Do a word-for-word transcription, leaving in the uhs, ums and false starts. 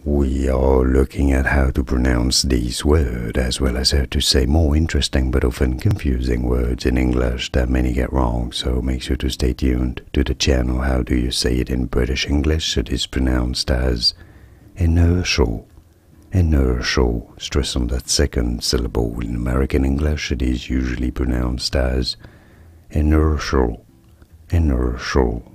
We are looking at how to pronounce these words as well as how to say more interesting but often confusing words in English that many get wrong, so make sure to stay tuned to the channel. How do you say it in British English? It is pronounced as inertial. Inertial. Stress on that second syllable. In American English it is usually pronounced as inertial. Inertial.